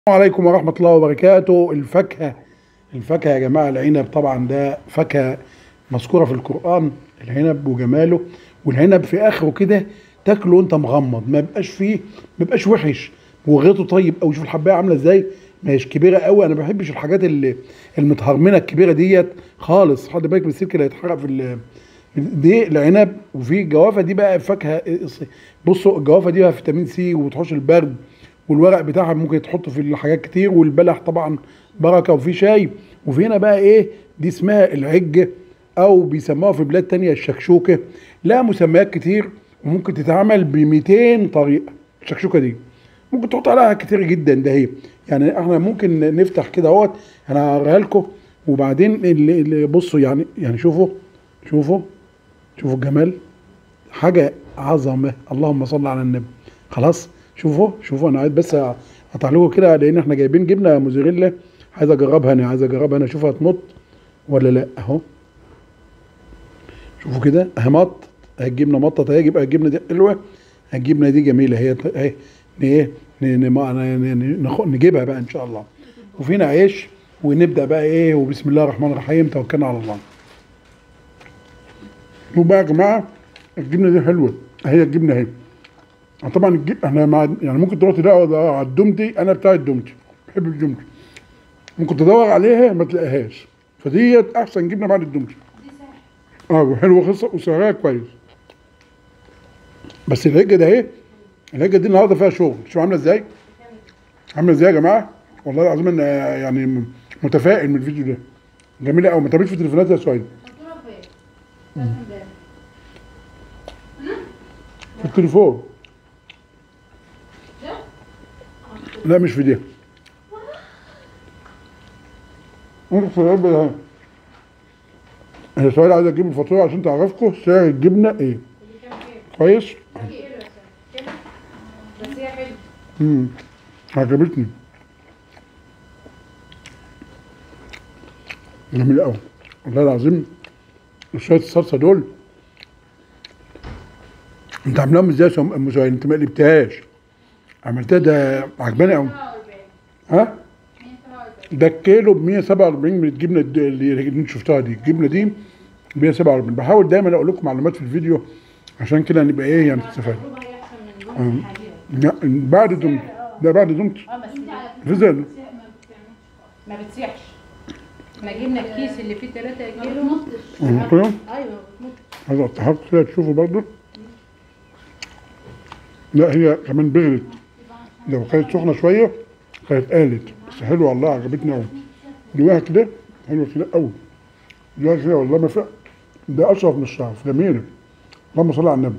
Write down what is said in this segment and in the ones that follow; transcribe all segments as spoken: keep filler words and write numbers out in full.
السلام عليكم ورحمة الله وبركاته. الفاكهة الفاكهة يا جماعة، العنب طبعا ده فاكهة مذكورة في القرآن، العنب وجماله. والعنب في آخره كده تاكله وأنت مغمض، ما بيبقاش فيه ما بيبقاش وحش، وغيطه طيب أوي. شوف الحباية عاملة إزاي، ما هيش كبيرة أوي. أنا ما بحبش الحاجات اللي المتهرمنة الكبيرة ديت خالص. خلي بالك من السلك اللي هيتحرق في ال- دي العنب. وفي الجوافة دي بقى فاكهة. بصوا الجوافة دي فيها فيتامين سي وبتحوش البرد، والورق بتاعها ممكن تحطه في حاجات كتير، والبلح طبعا بركه، وفي شاي. وفي هنا بقى ايه، دي اسمها العجه، او بيسموها في بلاد تانية الشكشوكه. لها مسميات كتير، وممكن تتعمل ب مئتين طريقه. الشكشوكه دي ممكن تحط عليها كتير جدا. ده هي يعني احنا ممكن نفتح كده اهوت، انا هوريها لكم. وبعدين اللي اللي بصوا يعني يعني شوفوا شوفوا شوفوا الجمال، حاجه عظمه. اللهم صل على النبي. خلاص، شوفوا شوفوا انا عايز بس اقطع لكم كده، لان احنا جايبين جبنه موزاريلا. عايز اجربها انا عايز اجربها انا اشوفها هتمط ولا لا. اهو شوفوا كده، اهي مط، اهي الجبنه مطت اهي. يبقى الجبنه دي حلوه، الجبنه دي جميله هي اهي. ايه ن- ن- ن- نخ- نجيبها بقى ان شاء الله. وفينا عيش، ونبدا بقى ايه. وبسم الله الرحمن الرحيم، توكلنا على الله. وبقى يا جماعه الجبنه دي حلوه، اهي الجبنه اهي. طبعا الج- احنا مع يعني ممكن تروح تدور على الدومتي، انا بتاع الدومتي، بحب الدومتي. ممكن تدور عليها ما تلاقيهاش، فديت احسن جبنه بعد الدومتي. اه وحلوه خصه وسعرها كويس. بس العجه ده اهي، العجه دي النهارده فيها شغل. شوف عامله ازاي، عامله ازاي يا جماعه. والله العظيم انا يعني متفائل من الفيديو ده. جميله قوي. ما تابعش في التليفونات يا سعيد، في التليفون. لا مش في دي. انت سؤال بقى، هي سؤال عايز اجيب الفاتوره عشان تعرفكم سعر الجبنه ايه. كويس. بس هي حلوه. امم عجبتني، جميله قوي والله العظيم. شويه الصلصه دول انت عاملاهم ازاي يا ام سهيل؟ انت ما قلبتهاش، عملتها ده عجباني قوي. ها ده الكيلو ب مية وسبعة وأربعين من الجبنه الد- اللي انت شفتها دي. الجبنه دي ب مية وسبعة وأربعين. بحاول دايما اقول لكم معلومات في الفيديو عشان كده نبقى ايه يعني تستفادوا. التجربه هي احسن من دول أم. الحقيقه. لا، بعد دمت، ده بعد دمت اه بس في زل. ما بتسيحش. احنا جبنا الكيس اللي فيه ثلاثة كيلو. أم، كده ايوه بتمط. عايز افتحها كده تشوفوا برضه. لا هي كمان بغلت، لو كانت سخنه شويه كانت قالت. بس حلوه والله، عجبتني قوي. جواها كده حلوه كده قوي، جواها كده والله ما فيها. ده اشرف من الشرف، جميله. اللهم صل على النبي.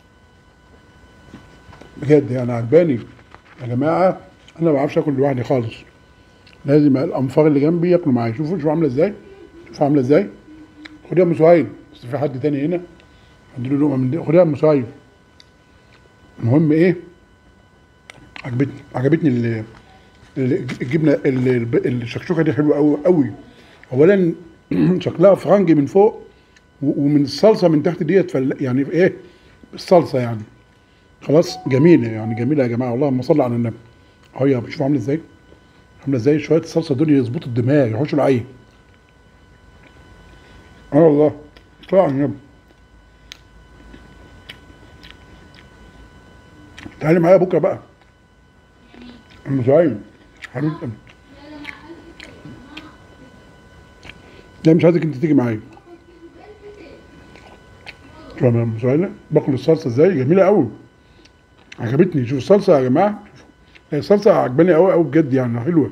بجد يعني عجباني يا جماعه. انا ما بعرفش اكل لوحدي خالص، لازم الانفار اللي جنبي ياكلوا معايا. شوفوا شوفوا عامله ازاي، شوفوا عامله ازاي. خديها يا ام سهيل، بس في حد تاني هنا اديله لقمه من دي. خديها يا ام سهيل. المهم ايه، عجبتني عجبتني ال- ال- الجبنه ال- ال- الشكشوكه دي حلوه قوي قوي. اولا شكلها فرنجي من فوق، و- ومن الصلصه من تحت ديت فل يعني ايه الصلصه يعني. خلاص جميله يعني، جميله يا جماعه. اللهم صل على النبي. اهو يا شوفوا عامله ازاي، عامله ازاي. شويه الصلصه دول يظبطوا الدماغ، يحوشوا العين. اه والله صل على النبي. تعالي معايا بكره بقى ام سعيد حبيبتي. لا مش عايزك انت تيجي معايا. شوف يا ام سعيد باكل الصلصه ازاي، جميله قوي، عجبتني. شوف الصلصه يا جماعه، هي الصلصه عجباني قوي قوي بجد يعني، حلوه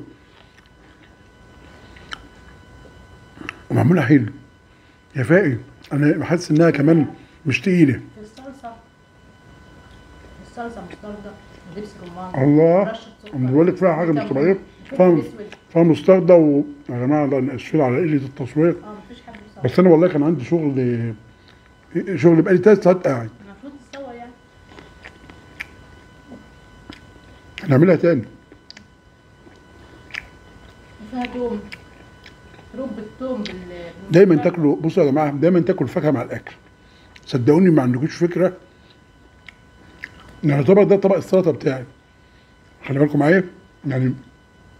ومعموله حلو. يا فائي انا بحس انها كمان مش تقيله. الصلصه الصلصه مستردة ودبس رمان. الله، رشه سكر. انا بقول لك فيها حاجه مش ليمون. طبيعيه. فلفل فيها اسود. فيها مستردة و... يا جماعه الله اسفين على قله التصوير. اه مفيش حد بيصور. بس انا والله كان عندي شغل، شغل بقالي ثلاث ساعات قاعد. المفروض تصور يعني. هنعملها تاني. وفيها توم، رب التوم بال دايما تاكلوا، بصوا يا جماعه، دايما تاكلوا الفاكهه مع الاكل. صدقوني ما عندكوش فكره. يعني الطبق ده طبق السلطه بتاعي، خلي بالكم معايا يعني.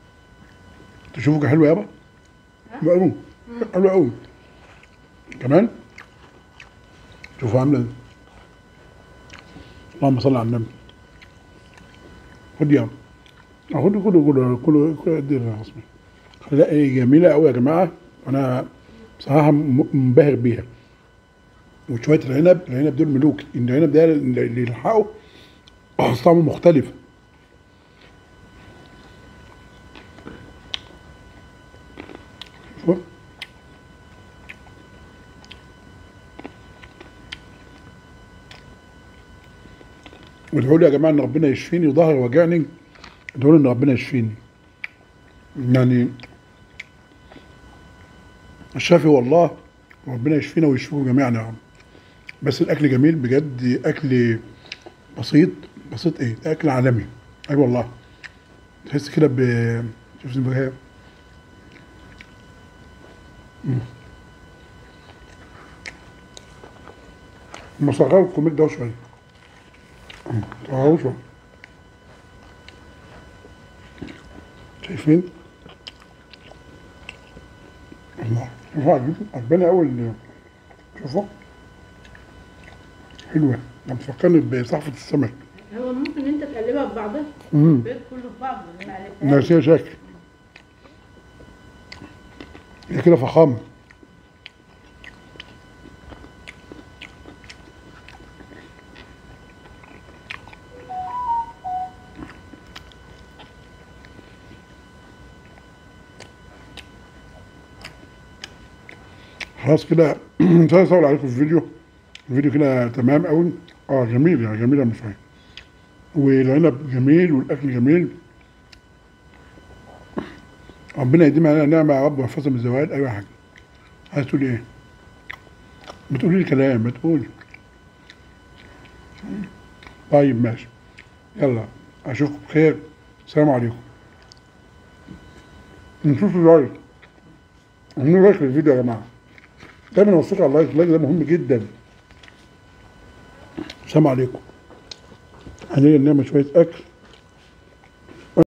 تشوفك حلوه يابا. حلوه قوي. حلوه قوي. كمان شوفوا عامله ازاي. اللهم صل على النبي. خد يا خد كله كله كله كله قد ايه خصمي. لا ايه جميله قوي يا جماعه، انا بصراحه م- منبهر بيها. وشويه العنب، العنب دول ملوك، ان العنب ده اللي يلحقه طعمه مختلف. شوف وادعوا لي يا جماعه ان ربنا يشفيني، وظهري واجعني، ادعوا لي ان ربنا يشفيني. يعني الشافي والله، ربنا يشفينا ويشفيكم جميعا يا رب. بس الاكل جميل بجد، اكل بسيط. بسيط ايه؟ ده اكل عالمي. اي أيوة والله. تحس كده ب شوف اسمها مصغروا الكوميك ده شويه. صغروه شويه. شايفين؟ الله، شوفوا عجبني عجباني قوي ال- شوفوا حلوه، انا بتفكرني بصحفه السمك. هو ممكن انت تقلبها ببعضها، امم البيض كله في بعضه ما قلبتهاش. ناسيه شكل. هي كده فخامه. خلاص كده مش عايز اطول عليكم في الفيديو. الفيديو كده تمام قوي. اه جميل يعني جميل يا مصري. والعنب جميل والاكل جميل. ربنا يديم علينا نعمه يا رب ويحفظنا من الزوال. ايوه يا حاج، عايز تقول ايه؟ بتقولي لي كلام، ما تقولي. طيب ماشي، يلا اشوفكم بخير. السلام عليكم. نشوف اللايك، اعملوا لايك للفيديو يا جماعه. دايما اوصيكم على اللايك، اللايك ده مهم جدا. السلام عليكم. هنيجي نعمل شويه اكل.